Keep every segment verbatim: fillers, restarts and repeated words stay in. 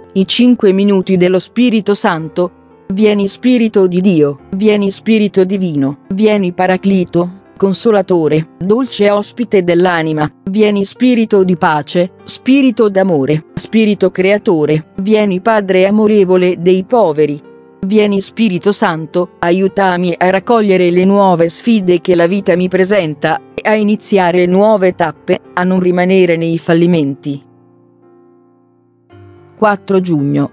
I cinque minuti dello Spirito Santo. Vieni Spirito di Dio, vieni Spirito Divino, vieni Paraclito, Consolatore, dolce ospite dell'anima, vieni Spirito di pace, Spirito d'amore, Spirito creatore, vieni Padre amorevole dei poveri. Vieni Spirito Santo, aiutami a raccogliere le nuove sfide che la vita mi presenta, a iniziare nuove tappe, a non rimanere nei fallimenti. quattro giugno.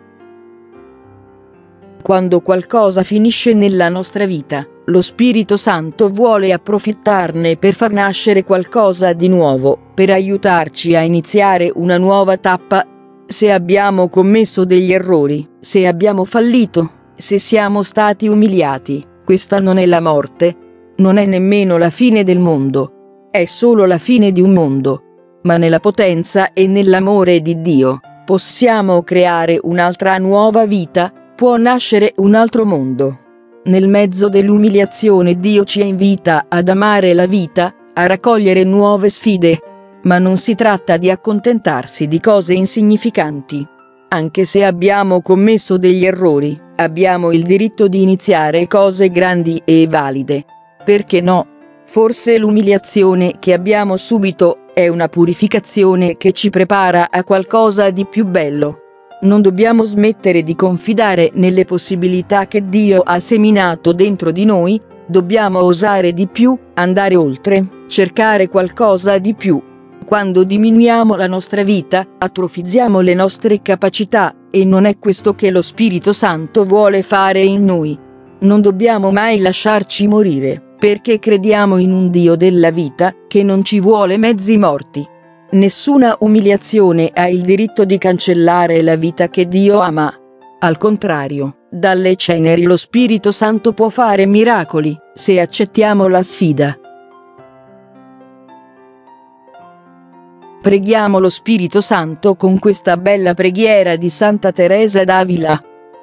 Quando qualcosa finisce nella nostra vita, lo Spirito Santo vuole approfittarne per far nascere qualcosa di nuovo, per aiutarci a iniziare una nuova tappa. Se abbiamo commesso degli errori, se abbiamo fallito, se siamo stati umiliati, questa non è la morte, non è nemmeno la fine del mondo, è solo la fine di un mondo. Ma nella potenza e nell'amore di Dio, possiamo creare un'altra nuova vita, può nascere un altro mondo. Nel mezzo dell'umiliazione Dio ci invita ad amare la vita, a raccogliere nuove sfide. Ma non si tratta di accontentarsi di cose insignificanti. Anche se abbiamo commesso degli errori, abbiamo il diritto di iniziare cose grandi e valide. Perché no? Forse l'umiliazione che abbiamo subito è una purificazione che ci prepara a qualcosa di più bello. Non dobbiamo smettere di confidare nelle possibilità che Dio ha seminato dentro di noi, dobbiamo osare di più, andare oltre, cercare qualcosa di più. Quando diminuiamo la nostra vita, atrofizziamo le nostre capacità, e non è questo che lo Spirito Santo vuole fare in noi. Non dobbiamo mai lasciarci morire, perché crediamo in un Dio della vita, che non ci vuole mezzi morti. Nessuna umiliazione ha il diritto di cancellare la vita che Dio ama. Al contrario, dalle ceneri lo Spirito Santo può fare miracoli, se accettiamo la sfida. Preghiamo lo Spirito Santo con questa bella preghiera di Santa Teresa d'Avila.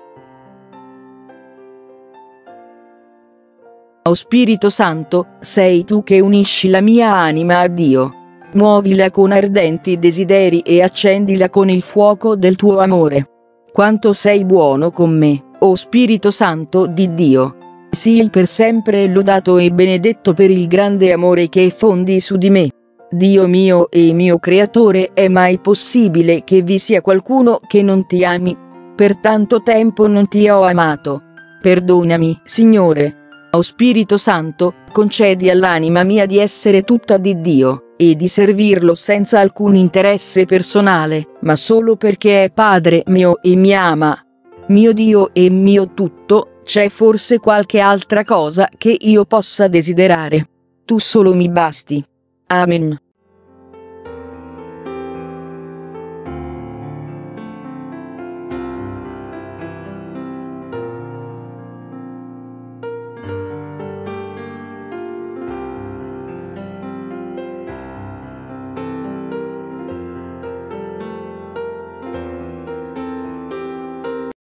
O Spirito Santo, sei tu che unisci la mia anima a Dio. Muovila con ardenti desideri e accendila con il fuoco del tuo amore. Quanto sei buono con me, o Spirito Santo di Dio. Sii per sempre lodato e benedetto per il grande amore che fondi su di me. Dio mio e mio Creatore, è mai possibile che vi sia qualcuno che non ti ami? Per tanto tempo non ti ho amato. Perdonami, Signore. O Spirito Santo, concedi all'anima mia di essere tutta di Dio, e di servirlo senza alcun interesse personale, ma solo perché è Padre mio e mi ama. Mio Dio e mio tutto, c'è forse qualche altra cosa che io possa desiderare? Tu solo mi basti. Amen.